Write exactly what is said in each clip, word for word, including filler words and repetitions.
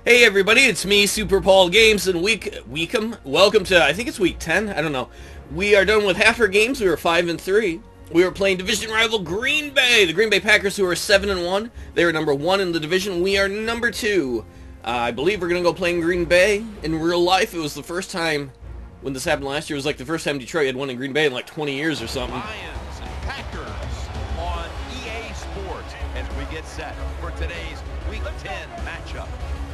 Hey everybody, it's me, SuperPaulGames, and week Weekum. Welcome to, I think it's week ten. I don't know. We are done with half our games. We were five and three. We were playing division rival Green Bay, the Green Bay Packers, who are seven and one. They are number one in the division. We are number two. Uh, I believe we're gonna go play in Green Bay in real life. It was the first time when this happened last year. It was like the first time Detroit had won in Green Bay in like twenty years or something. Lions and Packers on E A Sports as we get set for today's week ten matchup.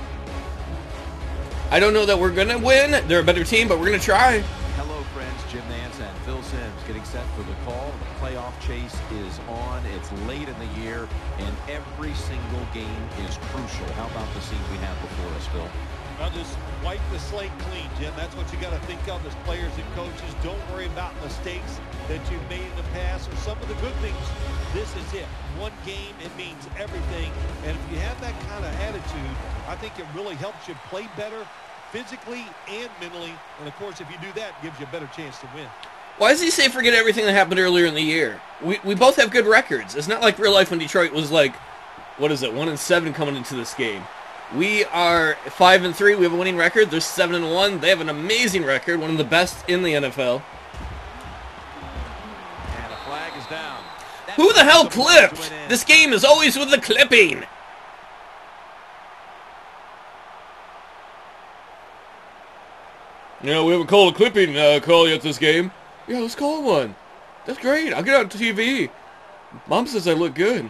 I don't know that we're gonna win. They're a better team, but we're gonna try. Hello, friends. Jim Nance and Phil Simms getting set for the call. The playoff chase is on. It's late in the year, and every single game is crucial. How about the scene we have before us, Phil? Well, just wipe the slate clean, Jim. That's what you got to think of as players and coaches. Don't worry about mistakes that you've made in the past or some of the good things. This is it. One game, it means everything. And if you have that kind of attitude, I think it really helps you play better physically and mentally. And, of course, if you do that, it gives you a better chance to win. Why does he say forget everything that happened earlier in the year? We, we both have good records. It's not like real life when Detroit was like, what is it, one and seven coming into this game. We are five and three. We have a winning record. They're seven and one. They have an amazing record, one of the best in the N F L. And a flag is down. Who the hell clipped? This game is always with the clipping. Yeah, we haven't called a clipping uh, call yet this game. Yeah, let's call one. That's great. I'll get on T V. Mom says I look good.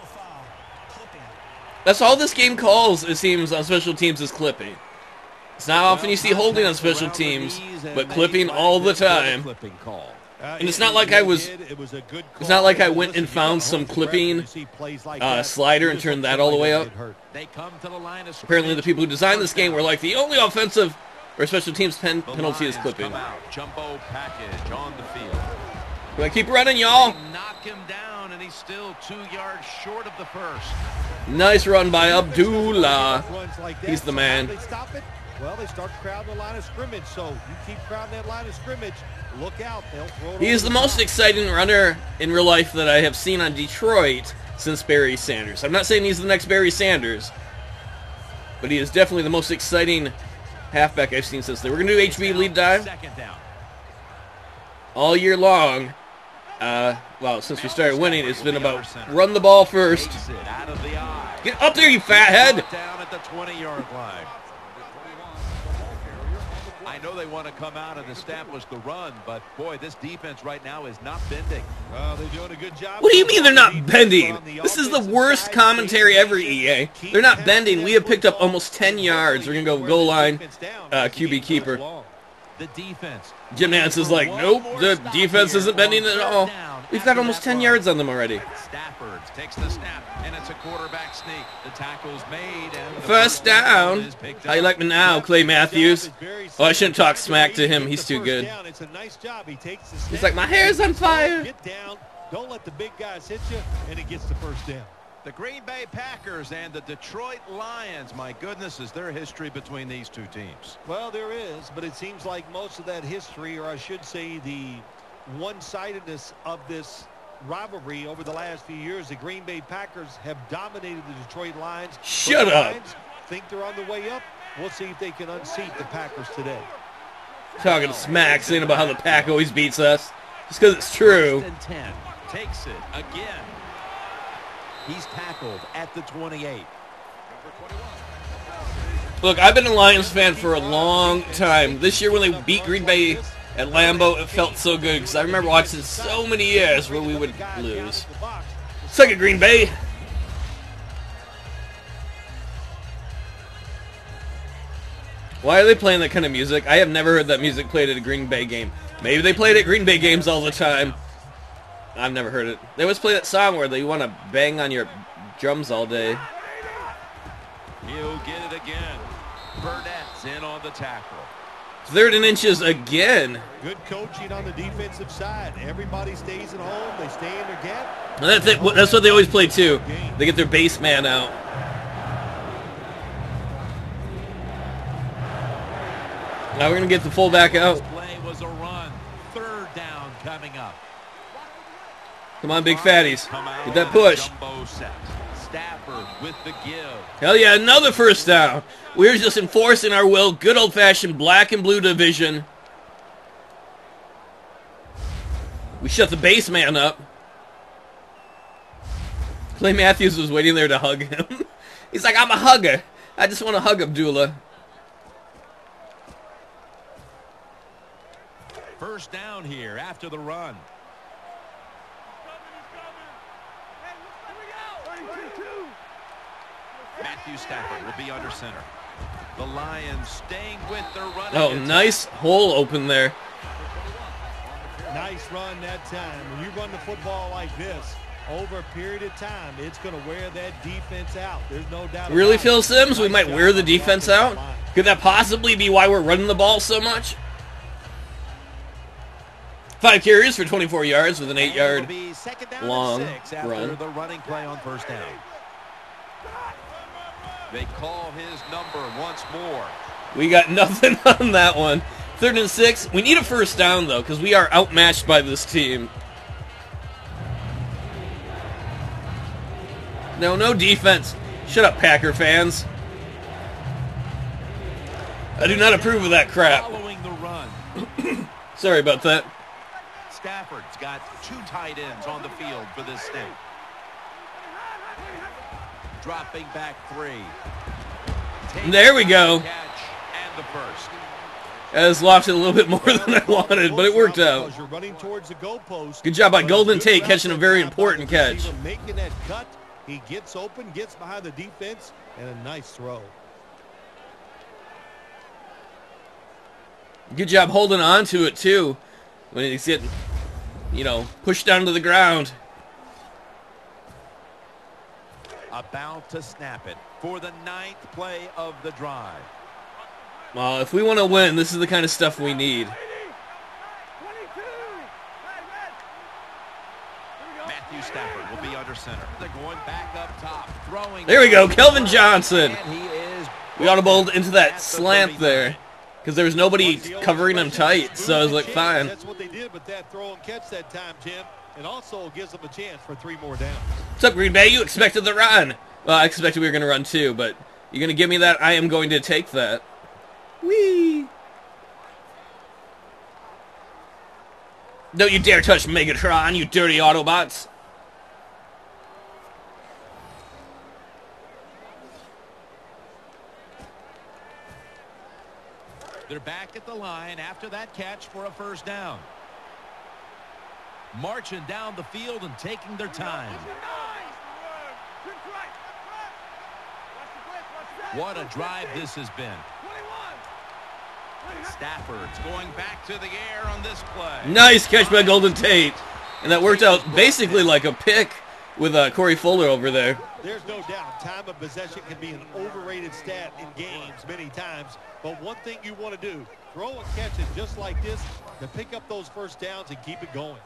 That's all this game calls, it seems, on special teams is clipping. It's not often you see holding on special teams, but clipping all the time. And it's not like I was, it's not like I went and found some clipping uh, slider and turned that all the way up. Apparently the people who designed this game were like, the only offensive or special teams pen penalty is clipping. Jumbo package on the field. Can I keep running, y'all? Knock him down, and he's still two yards short of the first. Nice run by Abdullah. He's the man. Well, they start crowding the line of scrimmage, so you keep crowding that line of scrimmage, look out. They'll throw it. He is the most exciting runner in real life that I have seen on Detroit since Barry Sanders. I'm not saying he's the next Barry Sanders, but he is definitely the most exciting halfback I've seen since then. We're going to do H B lead dive all year long. Uh, well, since we started winning, it's been about run the ball first. Get up there, you fathead! Down at the twenty-yard line. I know they want to come out and establish the run, but boy, this defense right now is not bending. Well, they're doing a good job. What do you mean they're not bending? This is the worst commentary ever, E A. They're not bending. We have picked up almost ten yards. We're going to go goal line, uh, Q B keeper. The defense. Jim Nance is like, nope, the defense isn't bending at all. We've got almost ten yards on them already. Stafford takes the snap, and it's a quarterback sneak. The tackle's made. And the first down. How you like me now, Clay Matthews? Oh, I shouldn't talk smack to him. He's too good. He's like, my hair's on fire. Get down. Don't let the big guys hit you, and he gets the first down. The Green Bay Packers and the Detroit Lions. My goodness, is there history between these two teams? Well, there is, but it seems like most of that history, or I should say the one-sidedness of this rivalry over the last few years, the Green Bay Packers have dominated the Detroit Lions. Shut the up. Lions think they're on the way up. We'll see if they can unseat the Packers today. Talking smack, saying about how the Pack always beats us. Just because it's true. First and ten. Takes it again. He's tackled at the twenty-eight. Look, I've been a Lions fan for a long time. This year when they beat Green Bay at Lambeau, it felt so good because I remember watching so many years where we would lose. Suck it, Green Bay. Why are they playing that kind of music? I have never heard that music played at a Green Bay game. Maybe they played at Green Bay games all the time. I've never heard it. They always play that song where they want to bang on your drums all day. He'll get it again. Burnett's in on the tackle. Third and inches again. Good coaching on the defensive side. Everybody stays at home. They stay in their gap. And that's, it. That's what they always play too. They get their base man out. Now we're going to get the fullback out. Play was a run. Third down coming up. Come on, big fatties. Get that push. Stafford with the give. Hell yeah, another first down. We're just enforcing our will. Good old-fashioned black and blue division. We shut the base man up. Clay Matthews was waiting there to hug him. He's like, I'm a hugger. I just want to hug Abdullah. First down here after the run. Matthew Stafford will be under center. The Lions staying with their running. Oh, nice hole open there. Nice run that time. When you run the football like this, over a period of time, it's going to wear that defense out. There's no doubt. Really, Phil Simms? We might wear the defense out? Could that possibly be why we're running the ball so much? Five carries for twenty-four yards with an eight-yard long run. The running play on first down. They call his number once more. We got nothing on that one. Third and six. We need a first down, though, because we are outmatched by this team. No, no defense. Shut up, Packer fans. I do not approve of that crap. Following the run. Sorry about that. Stafford's got two tight ends on the field for this snake. Dropping back three. And there we go. Catch and the first. I just lost it a little bit more than I wanted, but it worked out. Good job by Golden Tate catching a very important catch. Making that cut, he gets open, gets behind the defense, and a nice throw. Good job holding on to it, too, when he's getting, you know, pushed down to the ground. About to snap it for the ninth play of the drive. Well, if we want to win, this is the kind of stuff we need. Matthew Stafford will be under center. They're going back up top, throwing. There we go, Kelvin Johnson. And he is We audibled into that slant there because there was nobody covering him tight, so I was like, fine. That's what they did with that throw and catch that time, Tim. It also gives them a chance for three more downs. What's up, Green Bay? You expected the run. Well, I expected we were going to run too, but you're going to give me that? I am going to take that. Whee! Don't you dare touch Megatron, you dirty Autobots. They're back at the line after that catch for a first down. Marching down the field and taking their time. What a drive this has been. Stafford's going back to the air on this play. Nice catch by Golden Tate. And that worked out basically like a pick with uh, Corey Fuller over there. There's no doubt time of possession can be an overrated stat in games many times. But one thing you want to do, throw and catch it just like this to pick up those first downs and keep it going.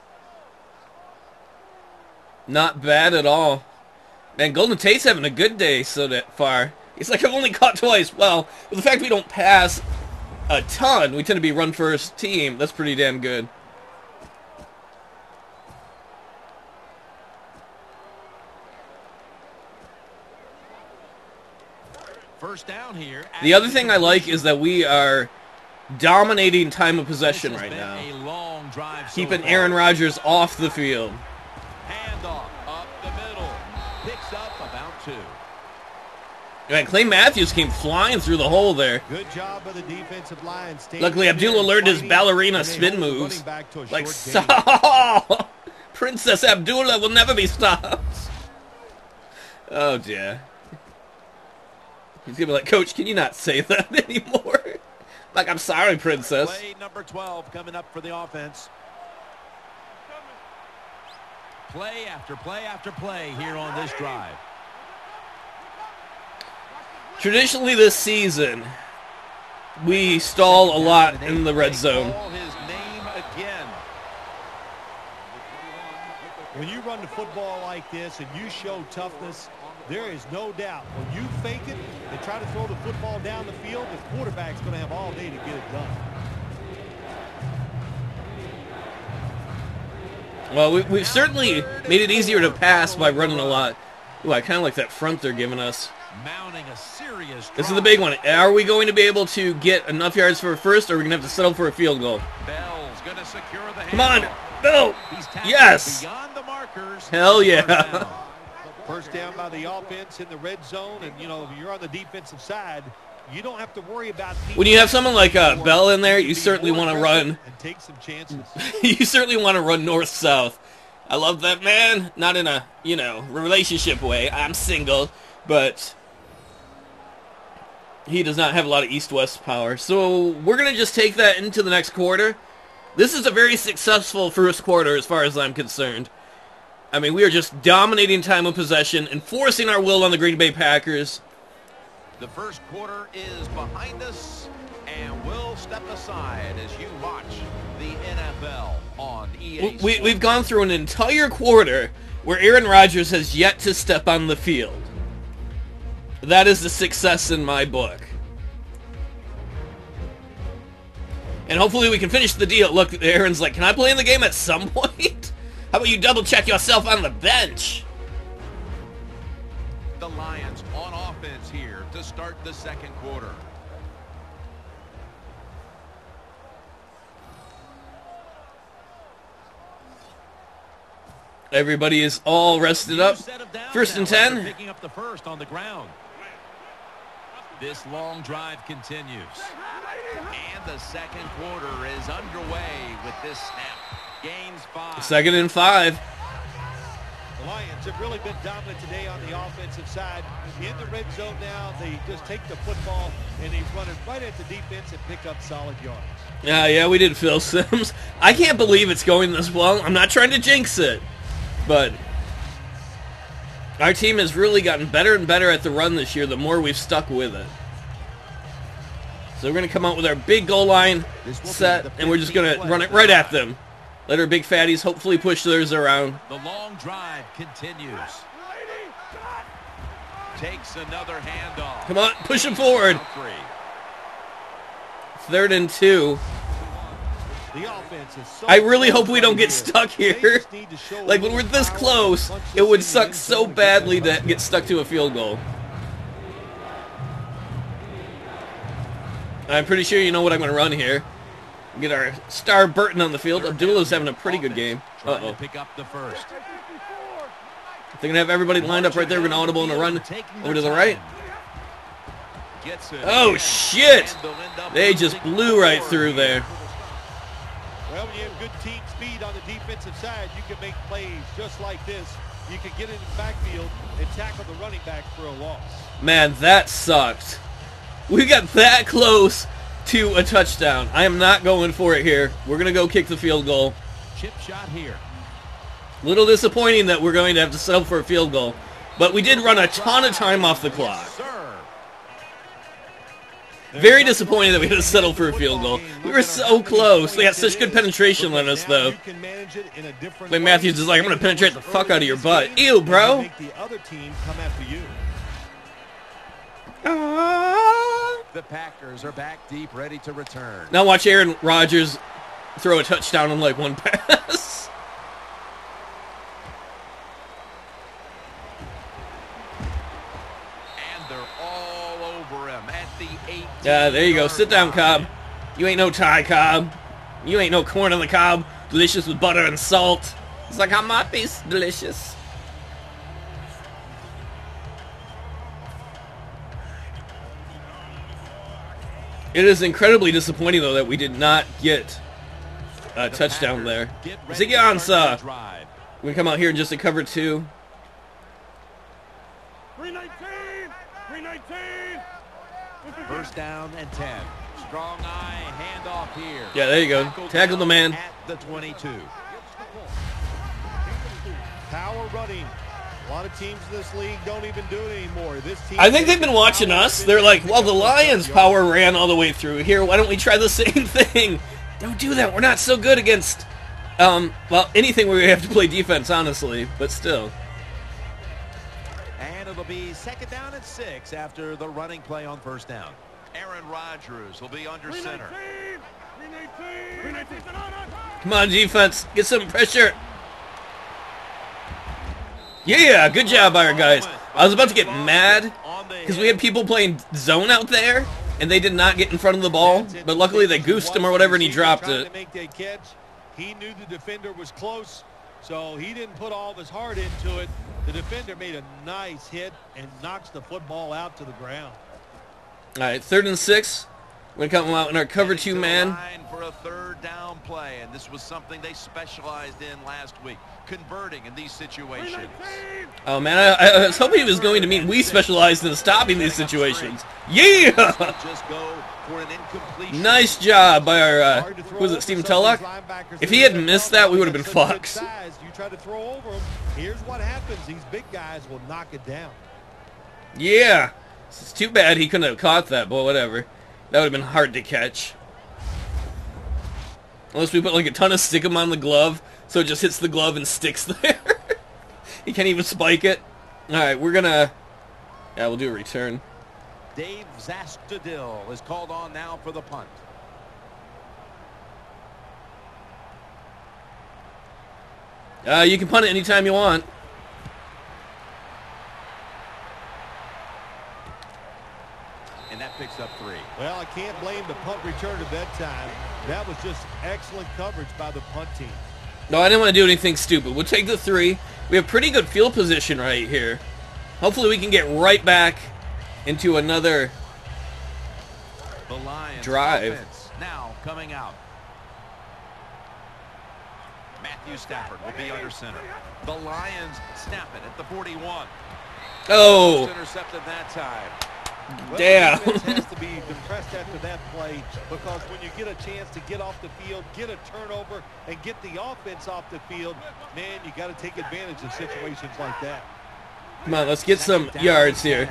Not bad at all. Man, Golden Tate's having a good day so that far. He's like, I've only caught twice. Well, with the fact we don't pass a ton, we tend to be run-first team. That's pretty damn good. First down here. The other thing I like is that we are dominating time of possession right now. A long drive so Keeping far. Aaron Rodgers off the field. Handoff up the middle. Picks up about two. Man, Clay Matthews came flying through the hole there. Good job by the defensive line. Luckily, Abdullah learned his ballerina spin moves. Like, stop! Princess Abdullah will never be stopped. Oh, dear. He's going to be like, Coach, can you not say that anymore? Like, I'm sorry, Princess. Play number twelve coming up for the offense. Play after play after play here on this drive. Traditionally this season, we stall a lot in the red zone. Call his name again. When you run the football like this and you show toughness, there is no doubt when you fake it and try to throw the football down the field, the quarterback's going to have all day to get it done. Well, we, we've certainly made it easier to pass by running a lot. Ooh, I kind of like that front they're giving us. Mounting a serious This is the big one. Are we going to be able to get enough yards for a first, or are we going to have to settle for a field goal? Bell's gonna secure the Come on, handoff. Bill! Yes! Beyond the markers. Hell yeah! First down by the offense in the red zone, and you know, if you're on the defensive side, you don't have to worry about. When you have someone like uh, Bell in there, you certainly want to run. And take some chances. You certainly want to run north-south. I love that man. Not in a, you know, relationship way. I'm single, but he does not have a lot of east-west power. So we're going to just take that into the next quarter. This is a very successful first quarter as far as I'm concerned. I mean, we are just dominating time of possession and forcing our will on the Green Bay Packers. The first quarter is behind us, and we'll step aside as you watch the N F L on E A. We, we've gone through an entire quarter where Aaron Rodgers has yet to step on the field. That is a success in my book. And hopefully we can finish the deal. Look, Aaron's like, can I play in the game at some point? How about you double check yourself on the bench? The Lions on offense here to start the second quarter. Everybody is all rested up. First and ten. Picking up the first on the ground. This long drive continues. And the second quarter is underway with this snap. Gains five. Second and five. The Lions have really been dominant today on the offensive side. In the red zone now, they just take the football and they run it right at the defense and pick up solid yards. Yeah, yeah, we did Phil Sims. I can't believe it's going this well. I'm not trying to jinx it, but our team has really gotten better and better at the run this year the more we've stuck with it. So we're going to come out with our big goal line set, and we're just going to run it right at them. Let our big fatties hopefully push theirs around. The long drive continues. Takes another handoff. Come on, push him forward. Third and two. The offense is so I really hope we don't get stuck here. Like, when we're this close, it would suck so badly to get stuck to a field goal. I'm pretty sure you know what I'm going to run here. Get our star Burton on the field. Abdullah's having a pretty good game. Uh-oh. Pick up the first. They're going to have everybody lined up right there. We're going to audible and a run over to the right. Oh, shit! They just blew right through there. Well, when you have good team speed on the defensive side, you can make plays just like this. You can get in the backfield and tackle the running back for a loss. Man, that sucked. We got that close to a touchdown. I am not going for it here. We're going to go kick the field goal. Chip shot here. Little disappointing that we're going to have to settle for a field goal. But we did run a ton of time off the clock. Very disappointed that we had to settle for a field goal. We were so close. They had such good penetration on us, though. Like Matthews is like, I'm going to penetrate the fuck out of your butt. Ew, bro. The Packers are back deep, ready to return. Now watch Aaron Rodgers throw a touchdown on like one pass. And they're all over him at the eight. Yeah, there you go. Sit down, Cobb. You ain't no Thai Cobb. You ain't no corn on the cob. Delicious with butter and salt. It's like how my piece delicious. It is incredibly disappointing, though, that we did not get a touchdown there. Ziggy-Ansah. We're going to come out here in just a cover two. First down and ten. Strong eye handoff here. Yeah, there you go. Tackle the man. At the twenty-two. Power running. A lot of teams in this league don't even do it anymore. This team I think they've been watching us. They're like, well, the Lions' power ran all the way through here. Why don't we try the same thing? Don't do that. We're not so good against, um, well, anything where we have to play defense, honestly, but still. And it'll be second down and six after the running play on first down. Aaron Rodgers will be under center. Come on, defense. Get some pressure. Yeah, good job by our guys. I was about to get mad because we had people playing zone out there, and they did not get in front of the ball. But luckily they goosed him or whatever, and he dropped it. He knew the defender was close, so he didn't put all of his heart into it. The defender made a nice hit and knocks the football out to the ground. All right, third and six. We're going to come out in our cover two man. For a third down play, and this was something they specialized in last week, converting in these situations. Oh man, I, I was hoping he was going to mean we specialized in stopping these situations. Yeah! Nice job by our, uh, who was it, Stephen Tullock? If he had missed that, we would have been fucked. You try to throw over him. Here's what happens. These big guys will knock it down. Yeah. It's too bad he couldn't have caught that, but whatever. That would have been hard to catch. Unless we put like a ton of stickum on the glove, so it just hits the glove and sticks there. He can't even spike it. Alright, we're gonna... Yeah, we'll do a return. Dave Zastudil is called on now for the punt. Uh, you can punt it anytime you want. And that picks up three. Well, I can't blame the punt return at that time. That was just excellent coverage by the punt team. No, I didn't want to do anything stupid. We'll take the three. We have pretty good field position right here. Hopefully we can get right back into another the Lions drive. Offense now coming out. Matthew Stafford will be under center. The Lions snap it at the forty-one. Oh. Intercepted that time. Well, damn. the defense has to be depressed after that play, because when you get a chance to get off the field, get a turnover, and get the offense off the field, man, you got to take advantage of situations like that. Come on, let's get some yards here.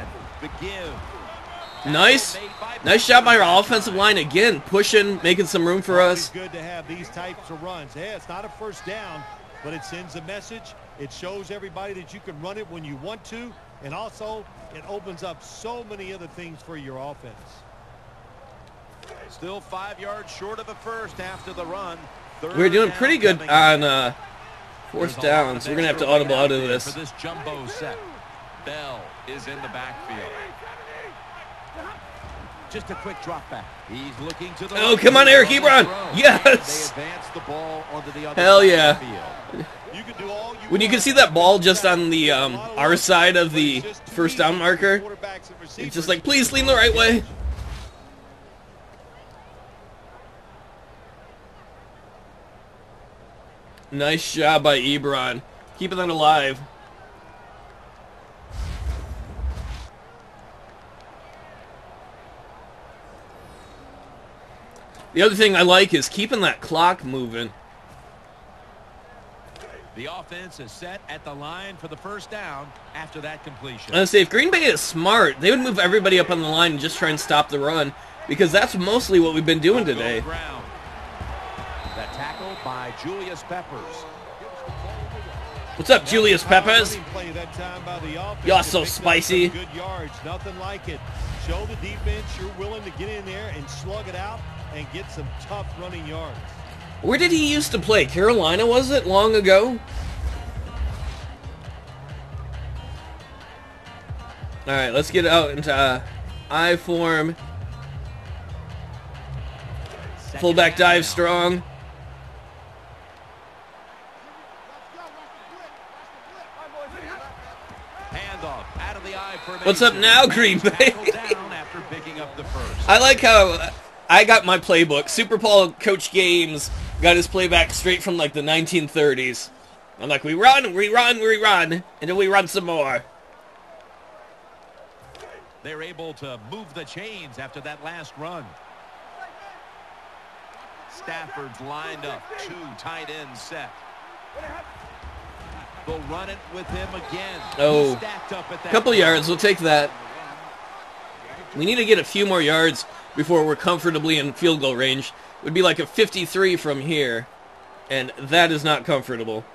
Nice. Nice job by our offensive line again, pushing, making some room for us. It's good to have these types of runs. Yeah, it's not a first down, but it sends a message. It shows everybody that you can run it when you want to, and also it opens up so many other things for your offense. Still five yards short of the first after the run. Third We're doing pretty good on uh, fourth There's downs. We're going to have to audible out of this. For this jumbo set. Bell is in the backfield. Just a quick drop back. He's looking to the Oh, come on, Eric Ebron. Yes. They advance the ball onto the other Hell side yeah. of the field. You can do all you When you want. can see that ball just on the um, our side of the first down marker, it's just like, please lean the right way. Nice job by Ebron. Keeping that alive. The other thing I like is keeping that clock moving. The offense is set at the line for the first down after that completion. I was gonna say, if Green Bay is smart, they would move everybody up on the line and just try and stop the run, because that's mostly what we've been doing today. That tackle by Julius Peppers. What's up, Julius Peppers? Y'all so spicy. Good yards, nothing like it. Show the defense you're willing to get in there and slug it out and get some tough running yards. Where did he used to play? Carolina, was it? Long ago? Alright, let's get out into uh, I form. Fullback dive strong. Handoff out of the I formation. What's up now, Green Bay? Down after picking up the first. I like how I got my playbook. Super Paul Coach Games got his playback straight from like the nineteen thirties. I'm like, we run, we run, we run, and then we run some more. They're able to move the chains after that last run. Stafford's lined up, two tight ends set. They'll run it with him again. Oh, a couple yards, we'll take that. We need to get a few more yards before we're comfortably in field goal range. It would be like a fifty-three from here, and that is not comfortable.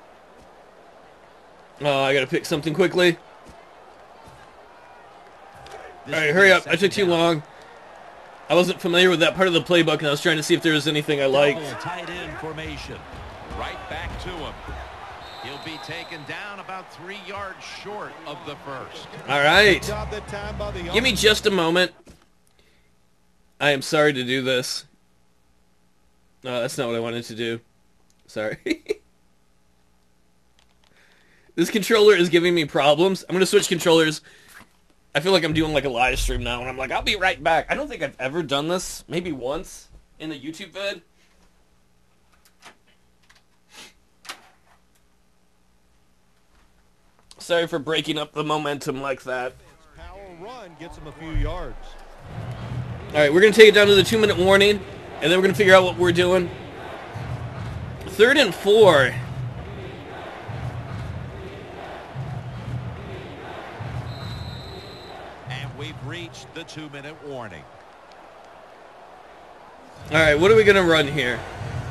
Oh, I gotta pick something quickly. right, hurry up. I took too long. I wasn't familiar with that part of the playbook, and I was trying to see if there was anything I liked. Tight end formation. Right back to him. He'll be taken down about three yards short of the first. All right. Give me just a moment. I am sorry to do this. No, that's not what I wanted to do. Sorry. This controller is giving me problems. I'm going to switch controllers. I feel like I'm doing like a live stream now, and I'm like, I'll be right back. I don't think I've ever done this. Maybe once in the YouTube vid. Sorry for breaking up the momentum like that. Power run gets him a few yards. All right, we're going to take it down to the two-minute warning, and then we're going to figure out what we're doing. Third and four. And we've reached the two-minute warning. All right, what are we going to run here?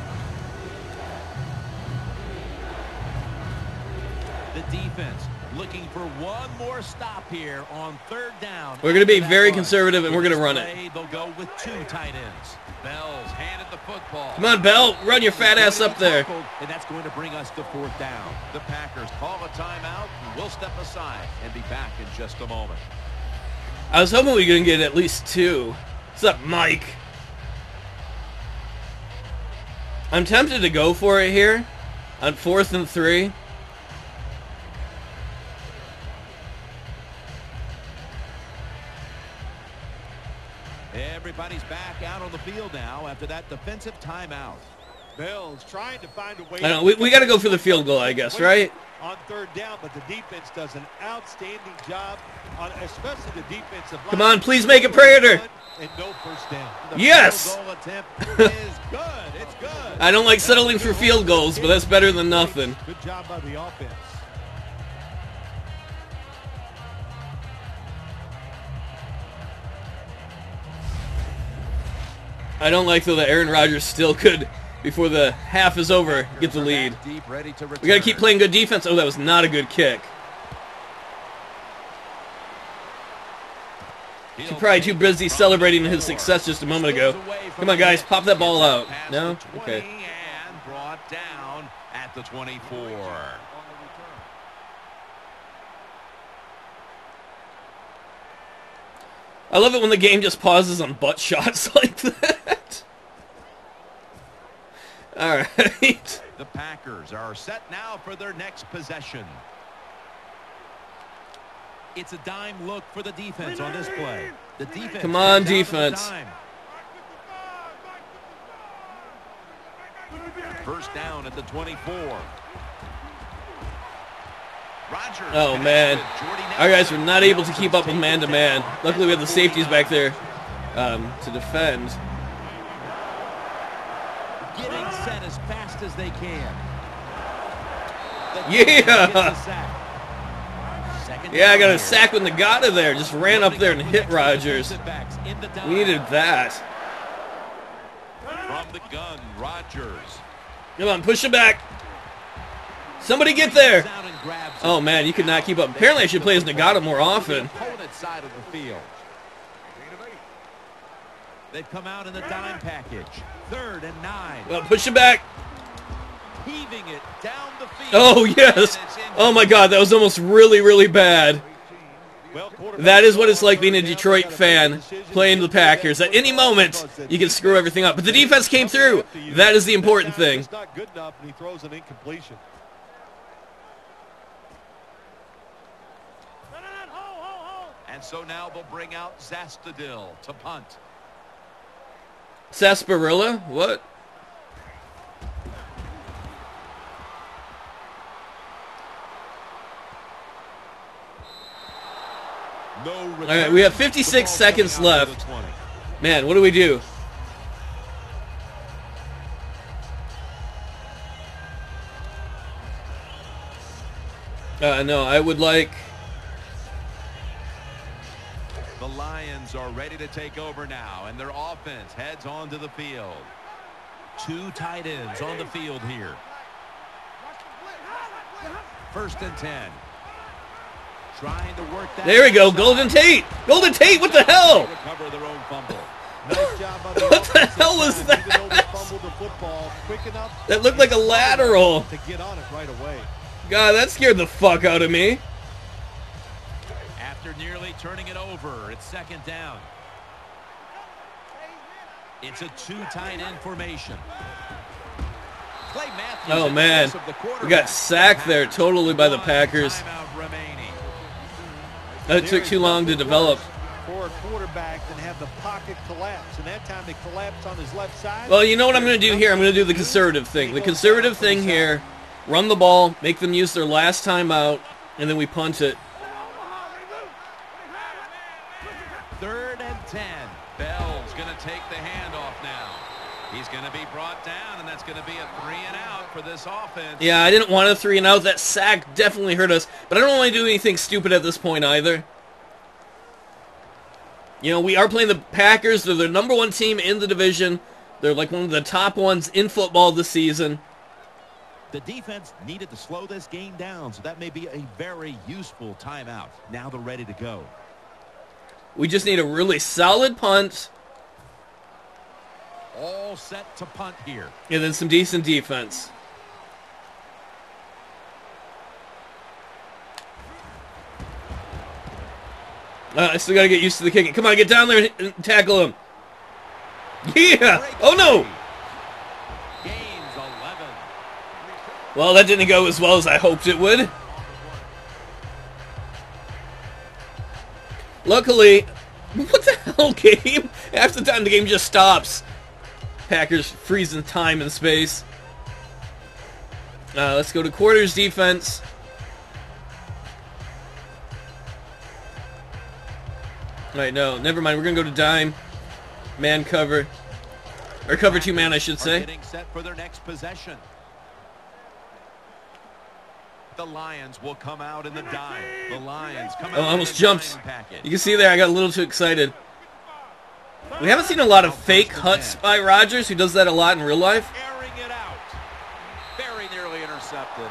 The defense looking for one more stop here on third down. We're going to be very conservative, and we're going to run it. They'll go with two tight ends. Bell's handed the football. Come on, Bell. Run your fat ass up there. And that's going to bring us to fourth down. The Packers call a timeout, and we'll step aside and be back in just a moment. I was hoping we were going to get at least two. What's up, Mike? I'm tempted to go for it here on fourth and three. Everybody's back out on the field now after that defensive timeout. Bell's trying to find a way. I know we, we got to go for the field goal, I guess, right? On third down, but the defense does an outstanding job, on, especially the defensive line. Come on, please make it Prater. And no first down. The yes. field goal attempt is good. It's good. I don't like settling for field goals, but that's better than nothing. Good job by the offense. I don't like, though, that Aaron Rodgers still could, before the half is over, get the lead. We got to keep playing good defense. Oh, that was not a good kick. He's probably too busy celebrating his success just a moment ago. Come on, guys, pop that ball out. No? Okay. And brought down at the twenty-four. I love it when the game just pauses on butt shots like that. All right. The Packers are set now for their next possession. It's a dime look for the defense on this play. The defense. Come on, defense. First down at the twenty-four. Rodgers. Oh, man. Our guys were not able to keep up with man-to-man. Luckily, we have the safeties back there um, to defend. Getting set as fast as they can. Yeah. Yeah, I got a sack with Nagata there. Just ran up there and hit Rodgers. We needed that. From the gun, Rodgers. Come on, push it back. Somebody get there. Oh, man, you could not keep up. Apparently, I should play as Nagata more often. Side of the field. They've come out in the dime package. Third and nine. Well, push it back. Heaving it down the field. Oh, yes. Oh, my God, that was almost really, really bad. That is what it's like being a Detroit fan playing the Packers. At any moment, you can screw everything up. But the defense came through. That is the important thing. It's not good enough, and he throws an incompletion. And so now they'll bring out Zastadil to punt. Sarsaparilla? What? No. All right, we have fifty-six seconds left. Man, what do we do? Uh, no, I would like... The Lions are ready to take over now, and their offense heads onto the field. Two tight ends on the field here. First and ten. Trying to work that There we go, Golden Tate. Golden Tate, what the hell? Recover their own fumble. Nice job by the What the offensive hell was line, that? even though they fumbled the football quick enough That looked like a lateral. to get on it right away. God, that scared the fuck out of me. After nearly turning it over, it's second down. It's a two tight end formation. Clay Matthews Oh man, we got sacked there totally by the Packers. That took too long to develop. For a quarterback that have the pocket collapse, and that time they collapsed on his left side. Well, you know what I'm going to do here? I'm going to do the conservative thing. The conservative thing here, run the ball, make them use their last time out, and then we punt it. Third and ten. Bell's going to take the handoff now. He's going to be brought down, and that's going to be a three and out for this offense. Yeah, I didn't want a three and out. That sack definitely hurt us, but I don't want to do anything stupid at this point either. You know, we are playing the Packers. They're the number one team in the division. They're like one of the top ones in football this season. The defense needed to slow this game down, so that may be a very useful timeout. Now they're ready to go. We just need a really solid punt. All set to punt here. And then some decent defense. Uh, I still got to get used to the kicking. Come on, get down there and tackle him. Yeah! Oh, no! Gains eleven. Well, that didn't go as well as I hoped it would. Luckily, what the hell, game? Half the time the game just stops. Packers freezing time and space. Uh, let's go to quarters defense. Right, no, never mind. We're going to go to dime. Man cover. Or cover two man, I should say. Getting set for their next possession. The Lions will come out in the dime. The Lions come out. Oh, I almost in the jumped. dime package. You can see there, I got a little too excited. We haven't seen a lot of fake huts by Rodgers, who does that a lot in real life. Airing it out. Very nearly intercepted.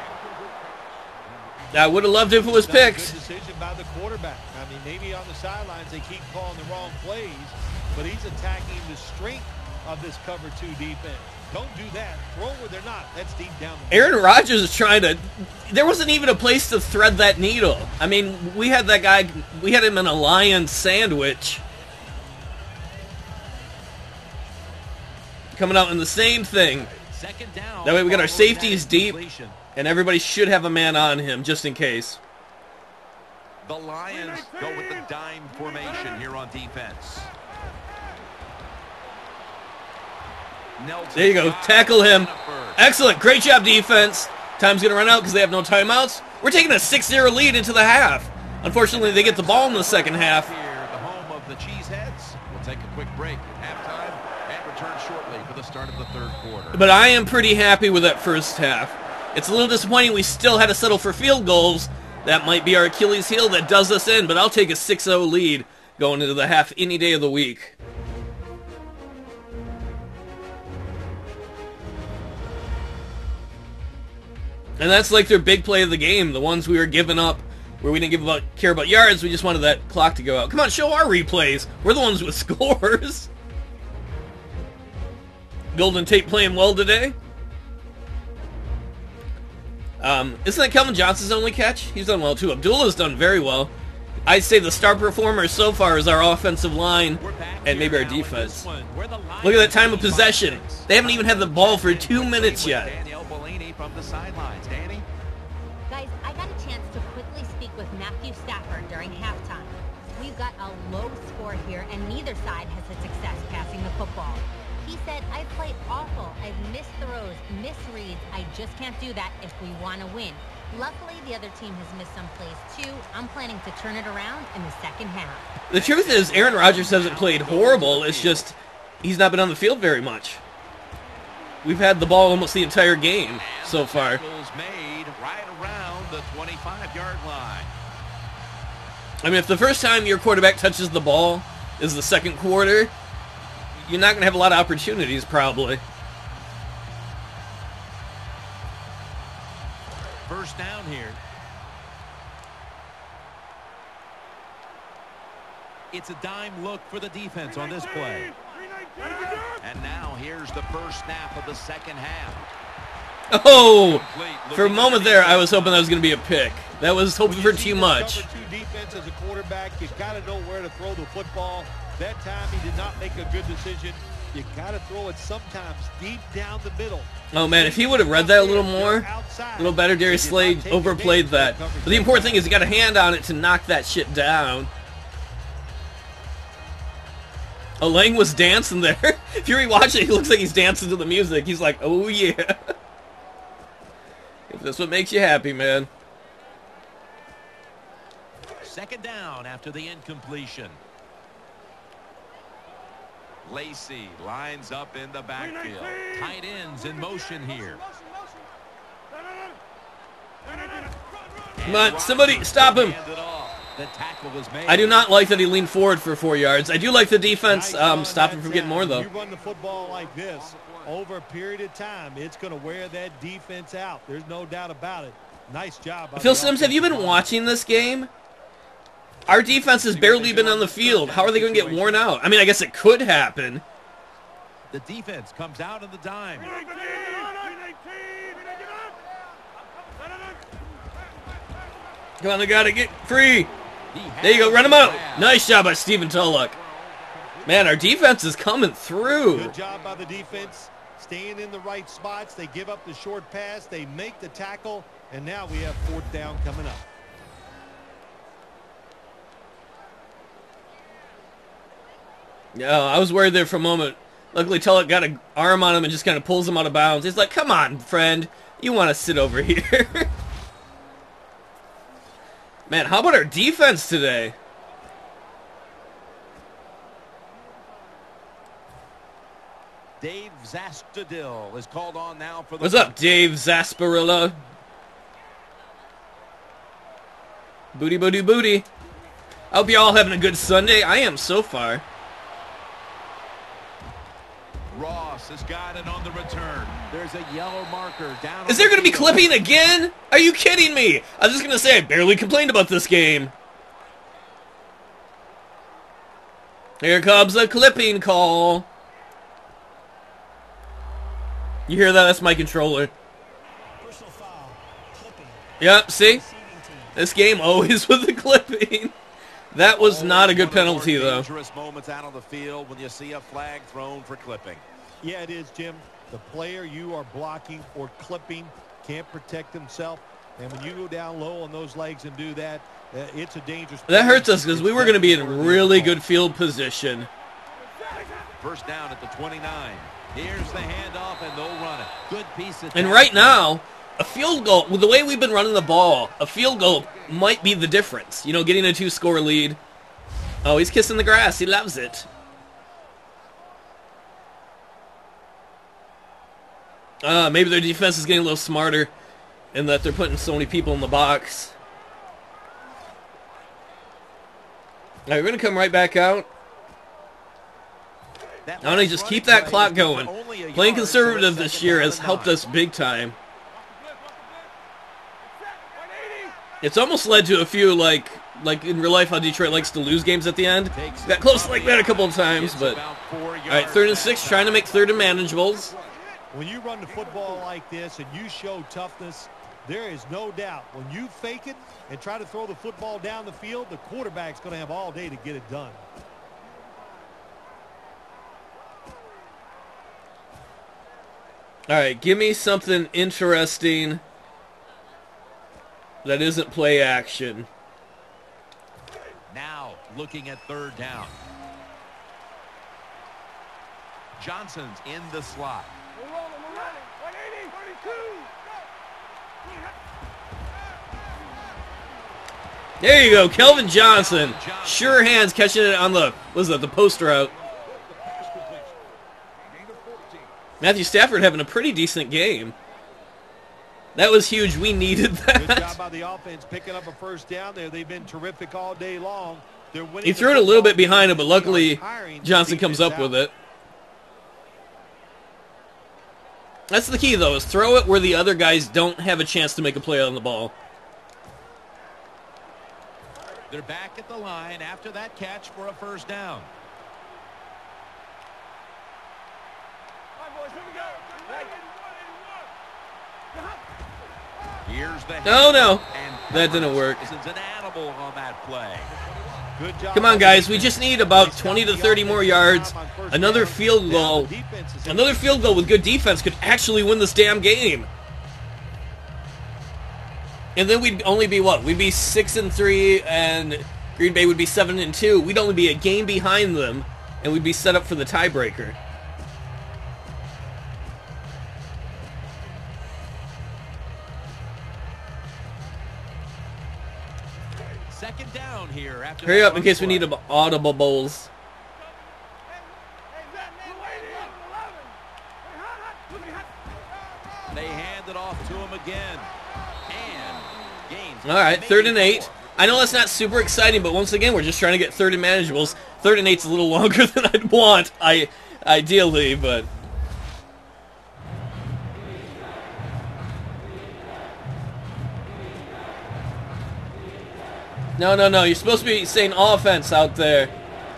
I would have loved if it was Not a good picked. decision by the quarterback. I mean, maybe on the sidelines they keep calling the wrong plays, but he's attacking the strength of this cover two defense. Don't do that. Throw where they're not. That's deep down. Aaron Rodgers is trying to... There wasn't even a place to thread that needle. I mean, we had that guy... We had him in a lion sandwich. Coming out in the same thing. Second down. That way we got our following safeties that deep, incompletion. and everybody should have a man on him, just in case. The Lions go with the dime formation here on defense. Nelson There you go. Tackle him. Excellent. Great job, defense. Time's going to run out because they have no timeouts. We're taking a six zero lead into the half. Unfortunately, they get the ball in the second half. Here, the home of the Cheeseheads. We'll take a quick break at halftime and return shortly for the start of the third quarter. But I am pretty happy with that first half. It's a little disappointing we still had to settle for field goals. That might be our Achilles heel that does us in, but I'll take a six zero lead going into the half any day of the week. And that's like their big play of the game, the ones we were giving up, where we didn't give about, care about yards, we just wanted that clock to go out. Come on, show our replays. We're the ones with scores. Golden Tate playing well today. Um, isn't that Kelvin Johnson's only catch? He's done well too. Abdullah's done very well. I'd say the star performer so far is our offensive line and maybe our defense. Look at that time of possession. They haven't even had the ball for two minutes yet. From the sidelines. Danny? Guys, I got a chance to quickly speak with Matthew Stafford during halftime. We've got a low score here, and neither side has had success passing the football. He said, I've played awful. I've missed throws, misreads. I just can't do that if we want to win. Luckily, the other team has missed some plays, too. I'm planning to turn it around in the second half. The truth is, Aaron Rodgers hasn't played horrible. It's just he's not been on the field very much. We've had the ball almost the entire game so far. Made right around the twenty-five yard line. I mean, if the first time your quarterback touches the ball is the second quarter, you're not going to have a lot of opportunities, probably. First down here. It's a dime look for the defense on this play. And now here's the first snap of the second half. Oh, for a moment there, I was hoping that was going to be a pick. That was hoping for too much. Cover two defense as a quarterback, you got to know where to throw the football. That time he did not make a good decision. You got to throw it sometimes deep down the middle. Oh man, if he would have read that a little more, a little better, Darius Slade overplayed that. But the important thing is he got a hand on it to knock that shit down. Oh, Lang was dancing there. If you rewatch it, he looks like he's dancing to the music. He's like, oh yeah. If that's what makes you happy, man. Second down after the incompletion. Lacey lines up in the backfield. Tight ends in motion here. Come on, somebody stop him. I do not like that he leaned forward for four yards. I do like the defense um, stopping him from getting more, though. You run the football like this over a period of time, it's going to wear that defense out. There's no doubt about it. Nice job. Phil Sims, have you been watching this game? Our defense has barely been on the field. How are they going to get worn out? I mean, I guess it could happen. The defense comes out of the dime. Come on, they got to get free. There you go, run him out. Nice job by Stephen Tulloch. Man, our defense is coming through. Good job by the defense, staying in the right spots. They give up the short pass, they make the tackle, and now we have fourth down coming up. Yeah, I was worried there for a moment. Luckily, Tulloch got an arm on him and just kind of pulls him out of bounds. He's like, come on, friend. You want to sit over here. Man, how about our defense today? Dave Zastudil is called on now for the... What's up, Dave Zasparilla? Booty, booty, booty. I hope you're all having a good Sunday. I am so far. Ross has got it on the return. There's a yellow marker down. Is there going to be clipping again? Are you kidding me? I was just going to say I barely complained about this game. Here comes a clipping call. You hear that? That's my controller. Yep, see? This game always with the clipping. That was not a good penalty, though. Dangerous moments out on the field when you see a flag thrown for clipping. Yeah, it is, Jim. The player you are blocking or clipping can't protect himself. And when you go down low on those legs and do that, uh, it's a dangerous play. That hurts us because we were going to be in really good field position. First down at the twenty-nine. Here's the handoff, and they'll run it. Good piece of... And right now, a field goal, with the way we've been running the ball, a field goal might be the difference. You know, getting a two-score lead. Oh, he's kissing the grass. He loves it. Uh, maybe their defense is getting a little smarter in that they're putting so many people in the box. All right, we're going to come right back out. I want to just keep that clock going. Playing conservative this year has helped us big time. It's almost led to a few, like, like in real life, how Detroit likes to lose games at the end. Got close like that a couple of times, but... All right, third and six, trying to make third and manageables. When you run the football like this and you show toughness, there is no doubt. When you fake it and try to throw the football down the field, the quarterback's going to have all day to get it done. All right, give me something interesting that isn't play action. Now looking at third down. Johnson's in the slot. There you go, Kelvin Johnson. Sure hands catching it on the, what was that, the post route. Matthew Stafford having a pretty decent game. That was huge. We needed that. Good job by the offense picking up a first down there. They've been terrific all day long. They're winning. He threw it a little bit behind him, but luckily Johnson comes up with it. That's the key, though, is throw it where the other guys don't have a chance to make a play on the ball. They're back at the line after that catch for a first down. Here's the Oh no, and that didn't work. Is an animal on that play. Good job. Come on, guys. We just need about twenty to thirty more yards. Another field goal. Another field goal with good defense could actually win this damn game. And then we'd only be what? We'd be six and three, and Green Bay would be seven and two. We'd only be a game behind them, and we'd be set up for the tiebreaker. Second down here after Hurry that up in case we run need play. audible bowls. They hand it off to him again. And gains. All right, third and maybe eight. four. I know that's not super exciting, but once again, we're just trying to get third and manageables. Third and eight's a little longer than I'd want, I ideally, but... No, no, no. You're supposed to be saying offense out there.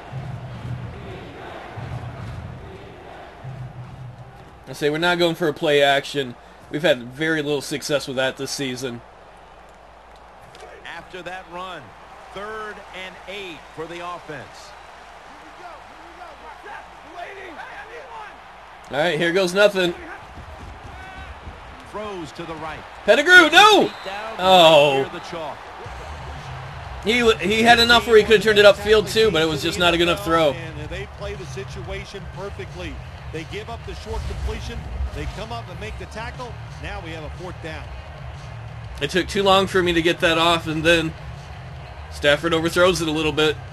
I say we're not going for a play action. We've had very little success with that this season. After that run, third and eight for the offense. All right, here goes nothing. Throws to the right. Pettigrew, no! Down Oh. near the chalk. He he had enough where he could have turned it upfield too, but it was just not a good enough throw. And they play the situation perfectly. They give up the short completion. They come up and make the tackle. Now we have a fourth down. It took too long for me to get that off, and then Stafford overthrows it a little bit.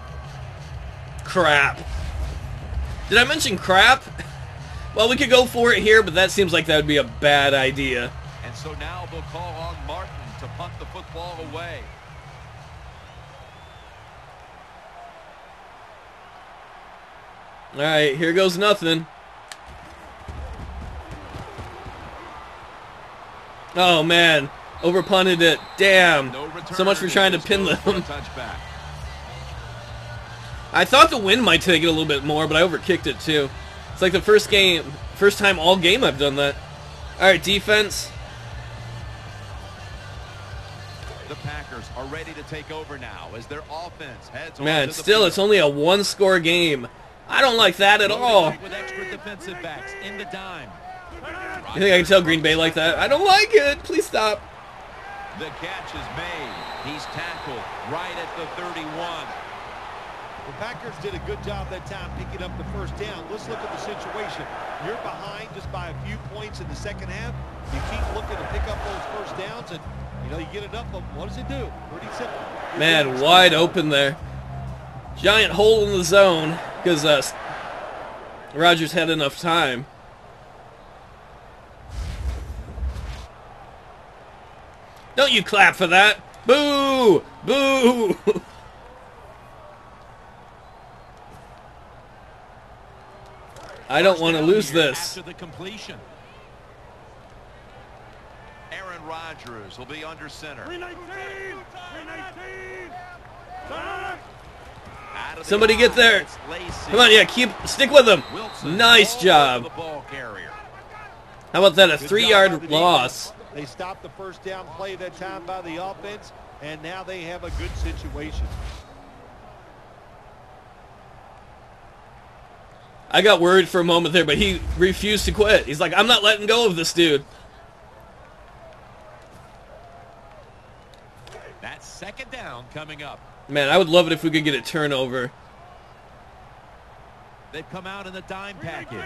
Crap. Did I mention crap? Well, we could go for it here, but that seems like that would be a bad idea. And so now they'll call on Martin to punt the football away. All right, here goes nothing. Oh, man. Overpunted it. Damn. No return. So much for trying to pin Goes for a them. touchback. I thought the wind might take it a little bit more, but I overkicked it too. It's like the first game, first time all game I've done that. All right, defense. The Packers are ready to take over now as their offense heads on Man, to the still, field. it's only a one-score game. I don't like that at all. With extra defensive backs in the dime. You think I can tell Green Bay like that? I don't like it. Please stop. The catch is made. He's tackled right at the thirty-one. The Packers did a good job that time picking up the first down. Let's look at the situation. You're behind just by a few points in the second half. You keep looking to pick up those first downs, and you know you get enough of them. What does it do? Pretty simple. You're Man, getting wide stuff. open there. Giant hole in the zone because uh, Rodgers had enough time. Don't you clap for that. Boo! Boo! I don't want to Down lose here this. After the completion. Aaron Rodgers will be under center. Out of the Somebody get there. it's Lacy. Come on, yeah, keep stick with him. Wilson Nice all job. over the ball carrier. How about that? A Good job by three-yard the loss. defense. They stopped the first down play that time by the offense, and now they have a good situation. I got worried for a moment there, but he refused to quit. He's like, I'm not letting go of this dude. That's second down coming up. Man, I would love it if we could get a turnover. They've come out in the dime package.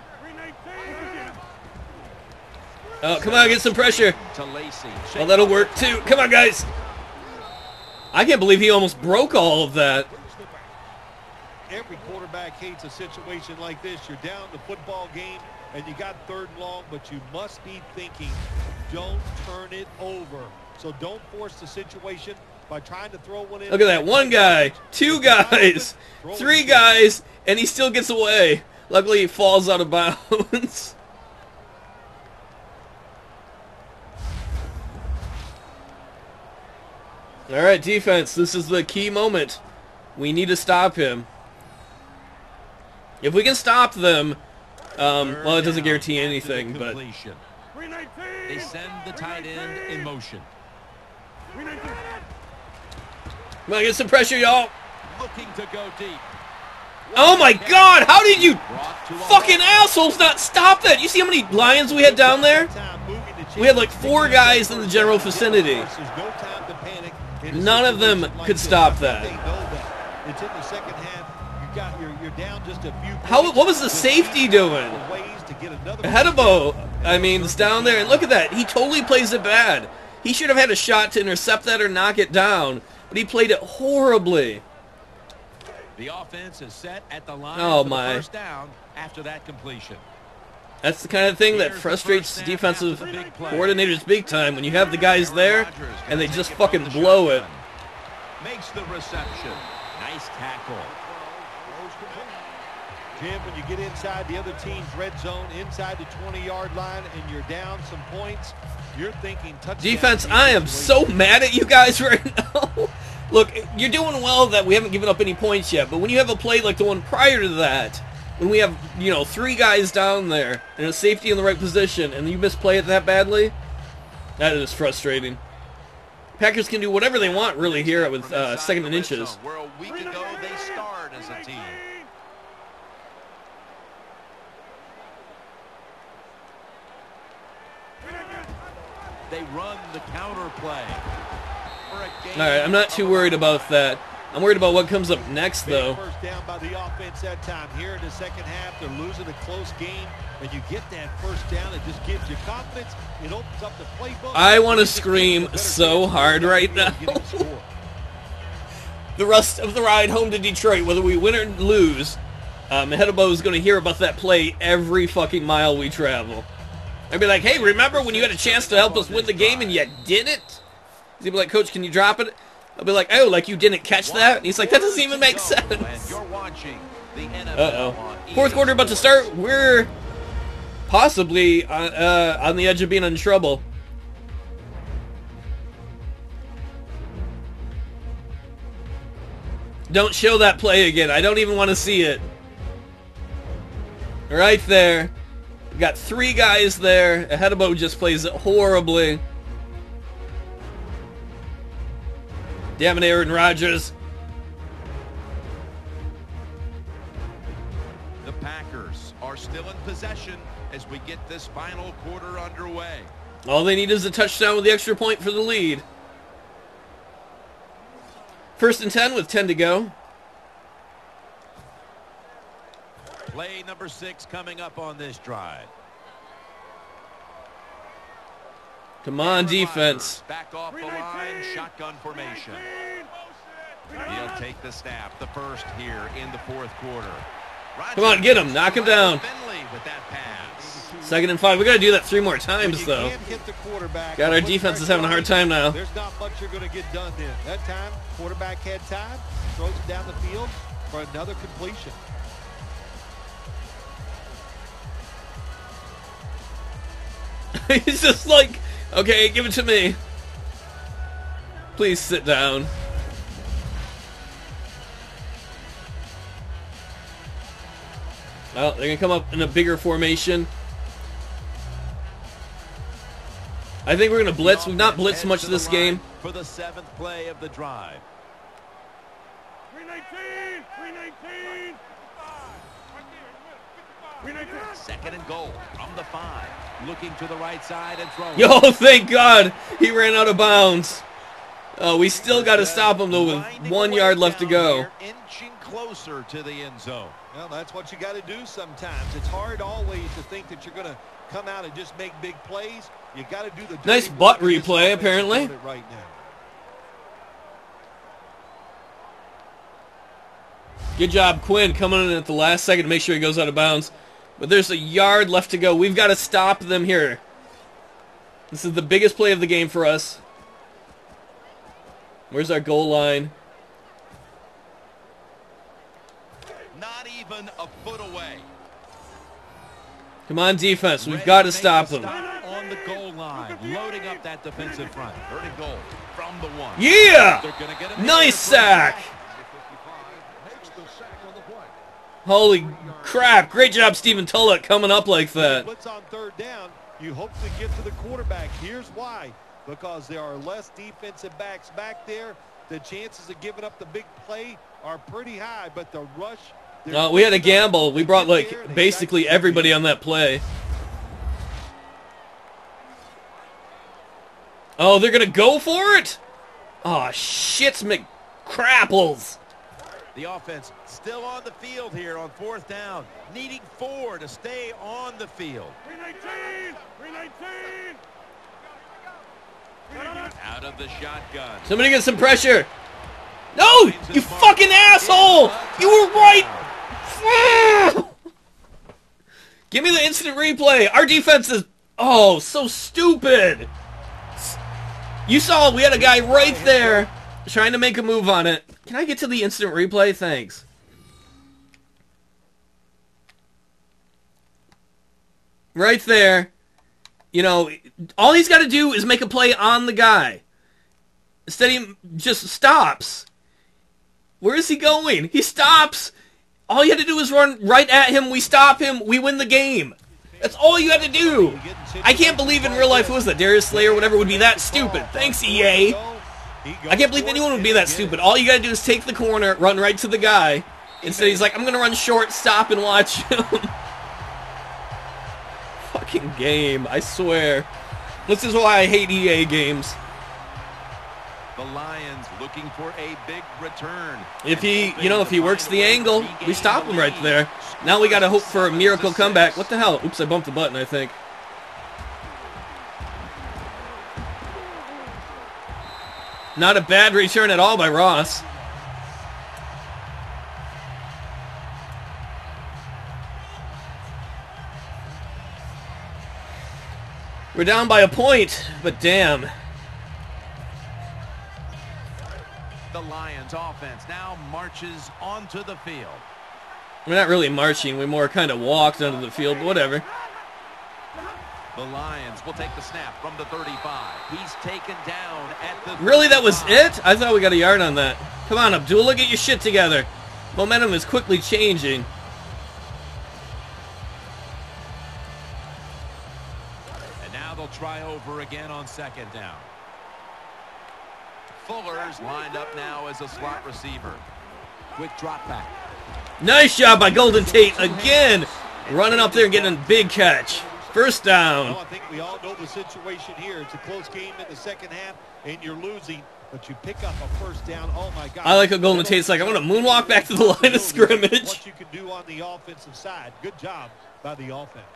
Oh, come on, get some pressure. To Lacy. Oh, that'll work too. Come on, guys. I can't believe he almost broke all of that. Every quarterback hates a situation like this. You're down the football game, and you got third and long, but you must be thinking, don't turn it over. So don't force the situation by trying to throw one in. Look at that. One guy, two guys, three guys, and he still gets away. Luckily, he falls out of bounds. All right, defense. This is the key moment. We need to stop him. If we can stop them, um, well, it doesn't guarantee anything, but they send the tight end in motion. Come on, get some pressure, y'all. Looking to go deep. Oh my God! How did you fucking assholes not stop that? You see how many Lions we had down there? We had like four guys in the general vicinity. None of them could stop that. It's in the second half. You got you're, you're down just a few. How? What was the safety doing? Hedebo, I mean, is down there, and look at that. He totally plays it bad. He should have had a shot to intercept that or knock it down, but he played it horribly. The offense is set at the line oh for my. the first down after that completion. That's the kind of thing that frustrates defensive coordinators big time, when you have the guys there and they just fucking blow it. Makes the reception. Nice tackle. Jim, when you get inside the other team's red zone, inside the twenty-yard line, and you're down some points, you're thinking touchdown. Defense, I am so mad at you guys right now. Look, you're doing well that we haven't given up any points yet, but when you have a play like the one prior to that, when we have, you know, three guys down there and a safety in the right position, and you misplay it that badly, that is frustrating. Packers can do whatever they want, really, here with uh, second and inches. Where a week ago they starred as a team. They run the counter play. All right, I'm not too worried about that. I'm worried about what comes up next, though. First down by the offense that time. Here in the second half, they're losing a close game, and you get that first down. It just gives you confidence. It opens up the playbook. I want to scream so hard right now. The rest of the ride home to Detroit, whether we win or lose, um, Hedebo is going to hear about that play every fucking mile we travel. I'd be like, hey, remember when you had a chance to help us win the game and you didn't? He'd be like, Coach, can you drop it? I'll be like, oh, like you didn't catch that? And he's like, that doesn't even make sense. Uh-oh. Fourth quarter about to start. We're possibly uh, uh, on the edge of being in trouble. Don't show that play again. I don't even want to see it. Right there. We got three guys there. Hedebo just plays it horribly. Damn it, Aaron Rodgers. The Packers are still in possession as we get this final quarter underway. All they need is a touchdown with the extra point for the lead. First and ten with ten to go. Play number six coming up on this drive. Come on, defense. Back off the line, shotgun formation. He'll take the snap, the first here in the fourth quarter. Come on, get him, knock him down. With that pass. Second and five. We got to do that three more times, though. God, our defense is having a hard time now. There's not much you're going to get done then. That time, quarterback had time, throws it down the field for another completion. He's just like, okay, give it to me. Please sit down. Well, they're going to come up in a bigger formation. I think we're going to blitz. We've not blitzed much this game. For the seventh play of the drive. Second and goal from the five. Looking to the right side and throwing. Yo, thank God he ran out of bounds. Oh, we still got to stop him, though, with one yard left to go. Inching closer to the end zone. Well, that's what you got to do sometimes. It's hard always to think that you're going to come out and just make big plays. You got to do the nice butt replay, apparently. Right now. Good job, Quinn, coming in at the last second to make sure he goes out of bounds. But there's a yard left to go. We've got to stop them here. This is the biggest play of the game for us. Where's our goal line? Not even a foot away. Come on, defense. We've got to stop them. On on the goal line, loading up that defensive front. Third and goal from the one. Yeah! They're gonna get him Nice sack! Holy crap, great job Stephen Tulloch coming up like that. Blitz on third down, you hope to get to the quarterback. Here's why. Because there are less defensive backs back there, the chances of giving up the big play are pretty high, but the rush... Uh, we had a gamble. We brought, like, basically everybody on that play. Oh, they're going to go for it? Oh, shits McCrapples. The offense still on the field here on fourth down, needing four to stay on the field. three nineteen! three nineteen! Out of the shotgun. Somebody get some pressure. No! You fucking asshole! You were right! Give me the instant replay. Our defense is... Oh, so stupid. You saw we had a guy right there trying to make a move on it. Can I get to the instant replay? Thanks. Right there. You know, all he's got to do is make a play on the guy. Instead he just stops. Where is he going? He stops. All you had to do is run right at him. We stop him. We win the game. That's all you had to do. I can't believe in real life, who was that? Darius Slayer, whatever, would be that stupid. Thanks, E A. I can't believe anyone would be that stupid. All you gotta do is take the corner, run right to the guy. Instead, he's like, I'm gonna run short, stop, and watch him. Fucking game, I swear. This is why I hate E A games. The Lions looking for a big return. If he, you know, if he works the angle, we stop him right there. Now we gotta hope for a miracle comeback. What the hell? Oops, I bumped the button, I think. Not a bad return at all by Ross. We're down by a point, but damn. The Lions offense now marches onto the field. We're not really marching, we more kind of walked onto the field, but whatever. The Lions will take the snap from the thirty-five. He's taken down at the Really, that was it? I thought we got a yard on that. Come on, Abdullah, get your shit together. Momentum is quickly changing. And now they'll try over again on second down. Fuller's lined up now as a slot receiver. Quick drop back. Nice job by Golden Tate again. Running up there and getting a big catch. First down. Well, I think we all know the situation here. It's a close game in the second half, and you're losing, but you pick up a first down. Oh, my God. I like how Golden Tate's like, I'm going to moonwalk back to the line of scrimmage. What you can do on the offensive side. Good job by the offense.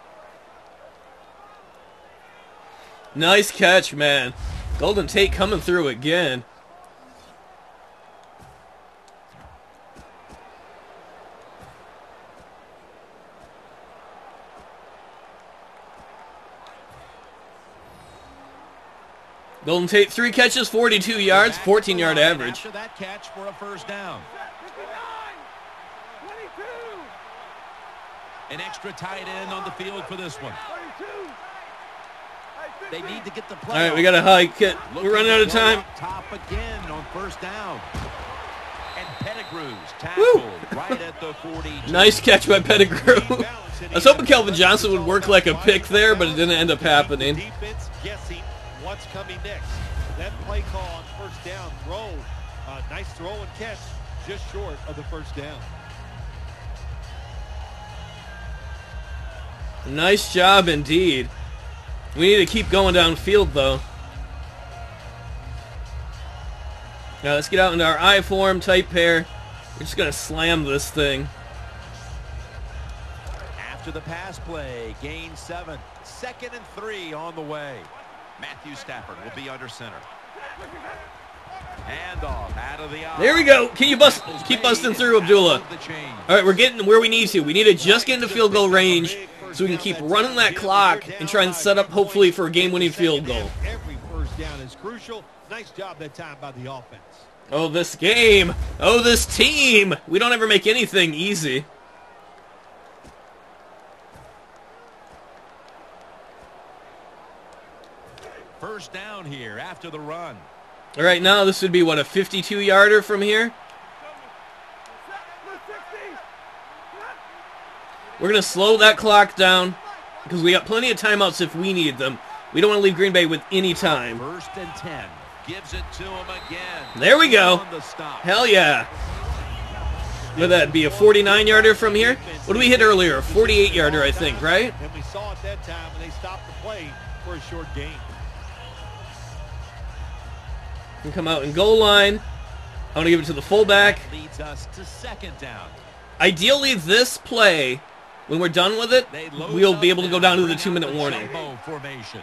Nice catch, man. Golden Tate coming through again. Golden Tate, three catches, forty-two yards, fourteen yard average. After that catch for a first down. An extra tight end on the field for this one. They need to get the play. All right, we got to hike it. We're running out of time. Top again on first down. And Pettigrew's tackled right at the forty. Nice catch by Pettigrew. I was hoping Kelvin Johnson would work like a pick there, but it didn't end up happening. Defense guessing what's coming next. That play call on first down, throw, uh, nice throw and catch, just short of the first down. Nice job indeed. We need to keep going downfield, though. Now let's get out into our I form type pair. We're just going to slam this thing. After the pass play, gain seven. Second and three on the way. Matthew Stafford will be under center. Handoff out of the eye. There we go. Can you bust? Keep busting through, Abdullah. All right, we're getting where we need to. We need to just get into field goal range so we can keep running that clock and try and set up, hopefully, for a game-winning field goal. Every first down is crucial. Nice job that time by the offense. Oh, this game. Oh, this team. We don't ever make anything easy. First down here after the run. All right, now this would be, what, a fifty-two yarder from here? We're going to slow that clock down because we got plenty of timeouts if we need them. We don't want to leave Green Bay with any time. First and ten. Gives it to him again. There we go. Hell yeah. Would that be a forty-nine yarder from here? What did we hit earlier? A forty-eight yarder, I think, right? And we saw at that time when they stopped the play for a short gain. And come out and goal line. I want to give it to the fullback. That leads us to second down. Ideally, this play, when we're done with it, we'll be able to go down to the two-minute warning. Formation.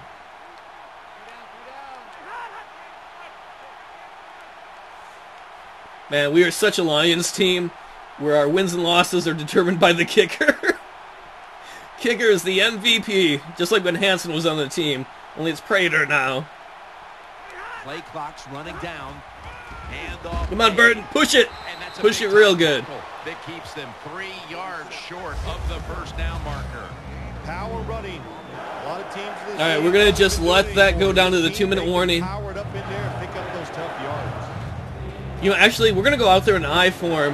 Man, we are such a Lions team where our wins and losses are determined by the kicker. Kicker is the M V P, just like when Hansen was on the team. Only it's Prater now. Play clock's running down. Hand off. Come on, Burton, push it. Push it real good. That keeps them three yards short of the first down marker. Power running. A lot of teams. All right, we're gonna just let that go down to the two-minute warning. Powered up in there and pick up those tough yards. You know, actually, we're gonna go out there in I form.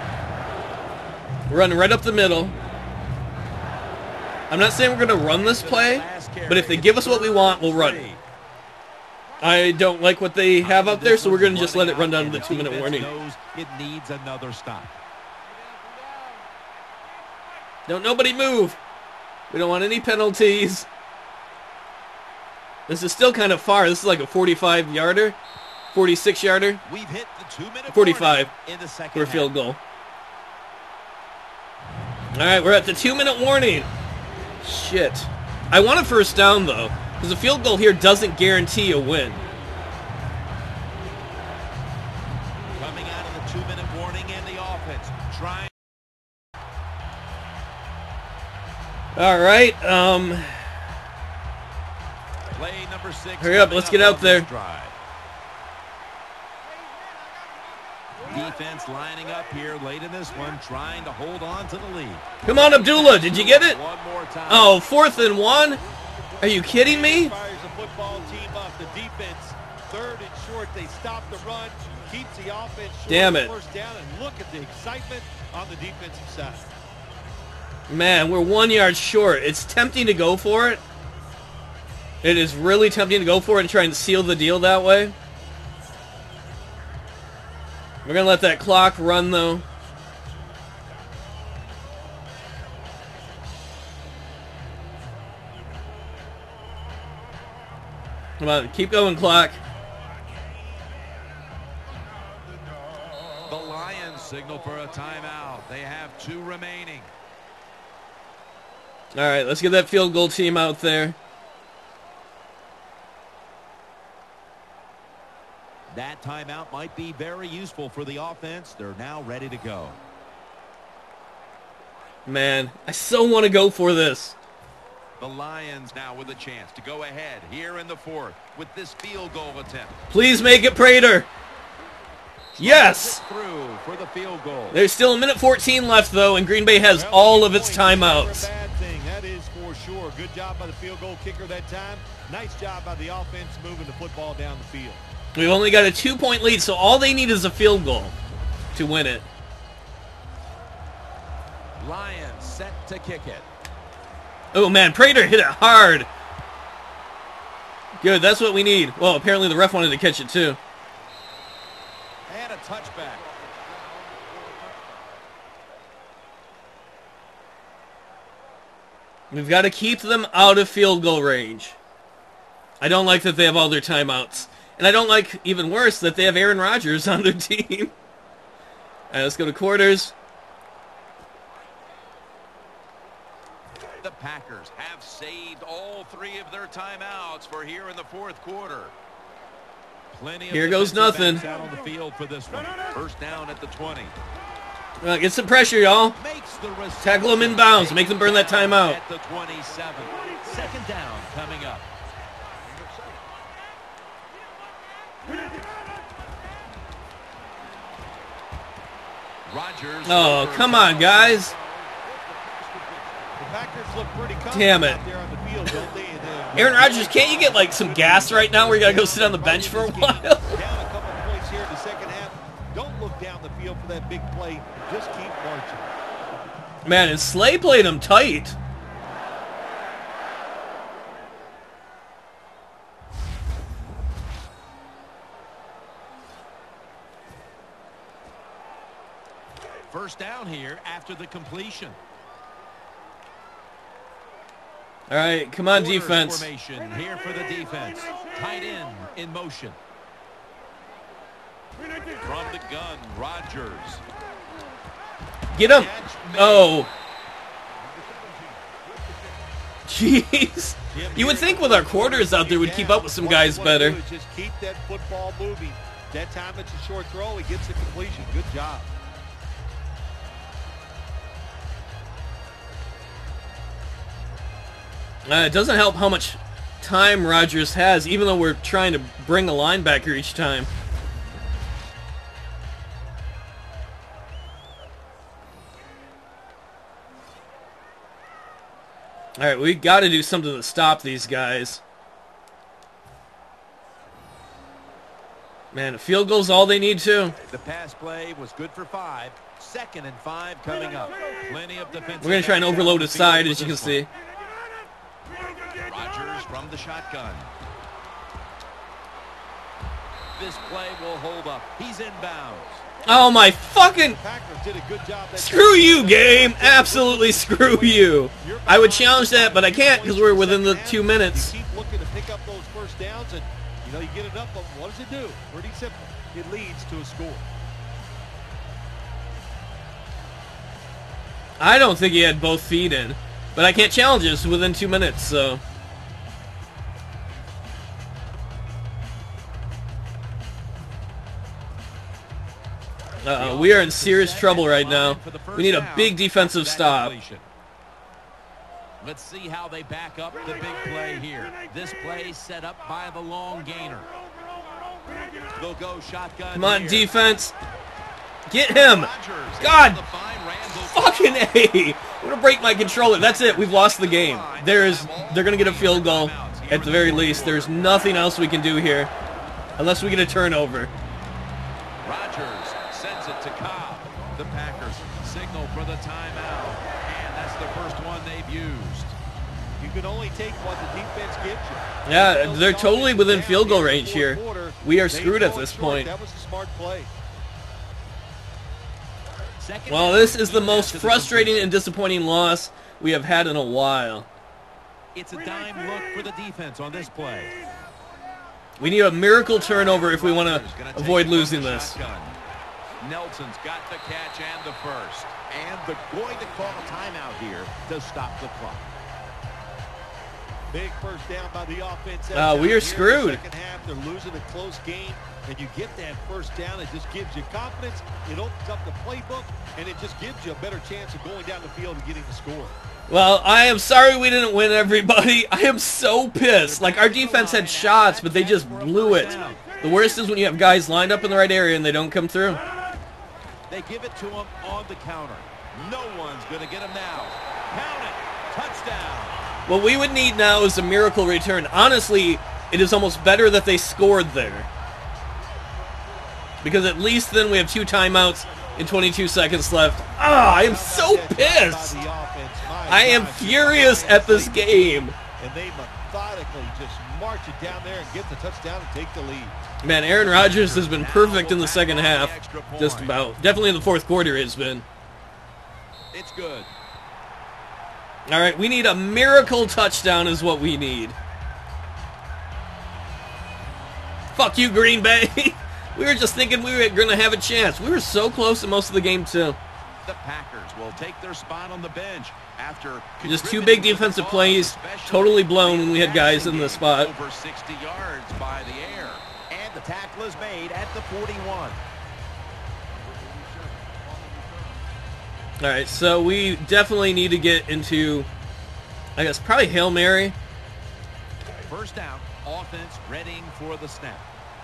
Run right up the middle. I'm not saying we're gonna run this play, but if they give us what we want, we'll run it. I don't like what they have out there, so we're gonna just let it run down to the two-minute warning. It needs another stop. Don't nobody move. We don't want any penalties. This is still kind of far. This is like a forty-five yarder, forty-six yarder. We've hit the two-minute forty-five in the second for a field goal. All right, we're at the two-minute warning. Shit. I want a first down, though, because a field goal here doesn't guarantee a win. Coming out of the two-minute warning and the offense trying. All right. Um. Play number six. Hurry up, let's get out there. Defense lining up here late in this one, trying to hold on to the lead. Come on, Abdullah. Did you get it? One more time. Oh, fourth and one? Are you kidding me? Fires the football team up. The defense, third and short. They stop the run, keeps the offense short. Damn it. First down, and look at the excitement on the defensive side. Man, we're one yard short. It's tempting to go for it. It is really tempting to go for it and try and seal the deal that way. We're going to let that clock run, though. Come on, keep going, clock. The Lions signal for a timeout. They have two remaining. All right, let's get that field goal team out there. That timeout might be very useful for the offense. They're now ready to go. Man, I so want to go for this. The Lions now with a chance to go ahead here in the fourth with this field goal attempt. Please make it Prater. Yes! Through for the field goal. There's still a minute fourteen left, though, and Green Bay has all of its timeouts. Bad thing. That is for sure. Good job by the field goal kicker that time. Nice job by the offense moving the football down the field. We've only got a two-point lead, so all they need is a field goal to win it. Lions set to kick it. Oh, man, Prater hit it hard. Good, that's what we need. Well, apparently the ref wanted to catch it, too. And a touchback. We've got to keep them out of field goal range. I don't like that they have all their timeouts. And I don't like, even worse, that they have Aaron Rodgers on their team. All right, let's go to quarters. The Packers have saved all three of their timeouts for here in the fourth quarter. Plenty of Here goes nothing. out on the field for this one. First down at the twenty. Uh, get some pressure, y'all. Tackle them inbounds. Make them burn that timeout. At the twenty-seven. Second down coming up. Rodgers. Oh, come on, guys. The Packers look pretty Damn it. out there on the field, don't they? The Aaron Rodgers, can't you get like some gas right now where you gotta go sit on the bench for a while? Down a couple points here in the second half. Don't look down the field for that big play. Just keep marching. Man, and Slay played him tight. First down here after the completion. All right, come on, Quarters defense. Formation here for the defense. Tight end in motion. From the gun, Rodgers. Get him. Oh. Jeez. You would think with our quarters out there, we'd keep up with some guys better. Just keep that football moving. That time it's a short throw. He gets the completion. Good job. Uh, it doesn't help how much time Rodgers has, even though we're trying to bring a linebacker each time. All right, we got to do something to stop these guys. Man, a field goal's all they need to. The pass play was good for five. Second and five coming up. Plenty of defensive. We're going to try and overload his side, as you can see. Rodgers from the shotgun. This play will hold up. He's inbounds. Oh my fucking... Packers did a good job. Screw you, game. Absolutely screw you. I would challenge that, but I can't because we're within the two minutes. You keep looking to pick up those first downs, and you know you get it up, but what does it do? Pretty simple. It leads to a score. I don't think he had both feet in, but I can't challenge this within two minutes, so... Uh-oh, we are in serious trouble right now. We need a big defensive stop. Let's see how they back up the big play here. This play set up by the long gainer. They'll go shotgun. Come on, here. defense. Get him. God. Fucking A. I'm going to break my controller. That's it. We've lost the game. There's, they're going to get a field goal at the very least. There's nothing else we can do here unless we get a turnover. Rodgers sends it to Cobb. The Packers signal for the timeout. And that's the first one they've used. You can only take what the defense gives you. Yeah, they're totally within field goal range here. We are screwed at this point. That was a smart play. Well, this is the most frustrating and disappointing loss we have had in a while. It's a dime look for the defense on this play. We need a miracle turnover if we want to avoid losing this. Nelson's got the catch and the first. And they're going to call a timeout here to stop the clock. Big first down by the offense. Uh, we are screwed. Second half, they're losing a close game, and you get that first down. It just gives you confidence. It opens up the playbook, and it just gives you a better chance of going down the field and getting the score. Well, I am sorry we didn't win, everybody. I am so pissed. Like, our defense had shots, but they just blew it. The worst is when you have guys lined up in the right area and they don't come through. They give it to him on the counter. No one's going to get him now. Count it. Touchdown. What we would need now is a miracle return. Honestly, it is almost better that they scored there. Because at least then we have two timeouts and twenty-two seconds left. Ah, I am so pissed. I am furious at this game. And they methodically just march it down there and get the touchdown and take the lead. Man, Aaron Rodgers has been perfect in the second half. Just about. Definitely in the fourth quarter has been. It's good. All right, we need a miracle touchdown is what we need. Fuck you, Green Bay. We were just thinking we were going to have a chance. We were so close in most of the game, too. The Packers will take their spot on the bench after just two big defensive plays, totally blown when we had guys in the spot. Over sixty yards by the air. And the tackle is made at the forty-one. All right, so we definitely need to get into, I guess, probably Hail Mary. First down, offense readying for the snap.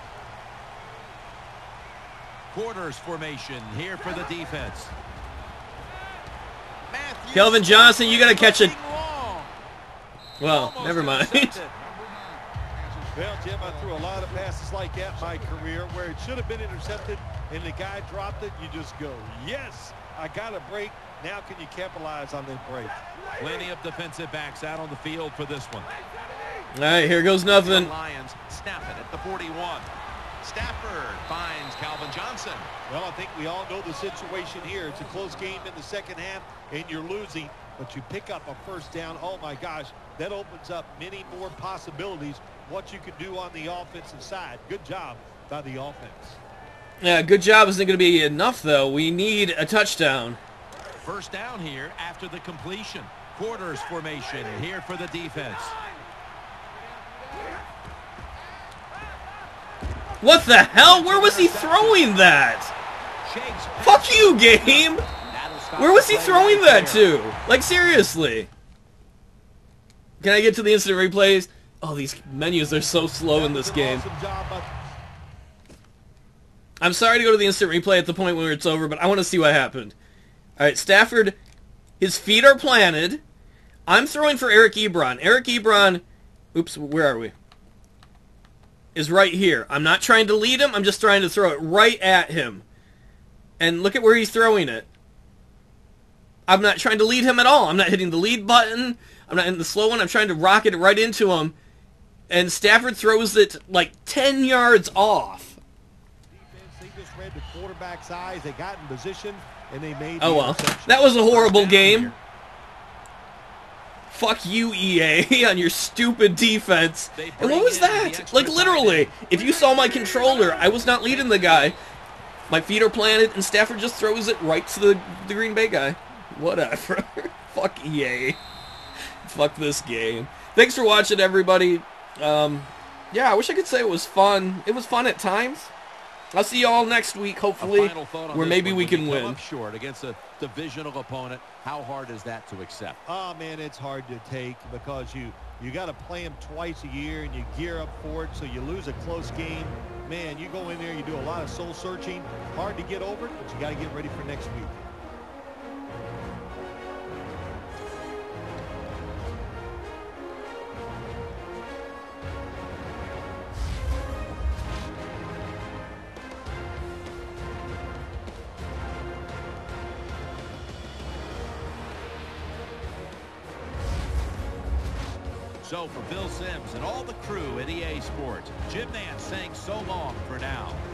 Quarters formation here for the defense. Matthews Kelvin Johnson, you got to catch it. Well, Almost never mind. intercepted. Well, Jim, I threw a lot of passes like that in my career where it should have been intercepted and the guy dropped it. You just go, yes, I got a break. Now can you capitalize on that break? Plenty of defensive backs out on the field for this one. All right, here goes nothing. The Lions snap it at the forty-one. Stafford finds Calvin Johnson. Well, I think we all know the situation here. It's a close game in the second half, and you're losing, but you pick up a first down. Oh, my gosh, that opens up many more possibilities, what you can do on the offensive side. Good job by the offense. Yeah, good job isn't going to be enough, though. We need a touchdown. First down here after the completion. Quarters formation here for the defense. What the hell? Where was he throwing that? Fuck you, game. Where was he throwing that to? Like, seriously. Can I get to the instant replays? Oh, these menus are so slow in this game. I'm sorry to go to the instant replay at the point where it's over, but I want to see what happened. All right, Stafford, his feet are planted. I'm throwing for Eric Ebron. Eric Ebron, oops, where are we? Is right here. I'm not trying to lead him. I'm just trying to throw it right at him. And look at where he's throwing it. I'm not trying to lead him at all. I'm not hitting the lead button. I'm not hitting the slow one. I'm trying to rocket it right into him. And Stafford throws it like ten yards off. They just read the quarterback's eyes. They got in position, and they made the Oh, well. interception. That was a horrible game. Fuck you, E A, on your stupid defense. And what was that? Like, literally, if you saw my controller, I was not leading the guy. My feet are planted, and Stafford just throws it right to the, the Green Bay guy. Whatever. Fuck E A. Fuck this game. Thanks for watching, everybody. Um, yeah, I wish I could say it was fun. It was fun at times. I'll see you all next week, hopefully, where maybe we can win. Up short against a divisional opponent. How hard is that to accept? Oh, man, it's hard to take because you, you got to play them twice a year and you gear up for it, so you lose a close game. Man, you go in there, you do a lot of soul searching. Hard to get over it, but you got to get ready for next week. So for Bill Sims and all the crew at E A Sports, Jim Nance saying so long for now.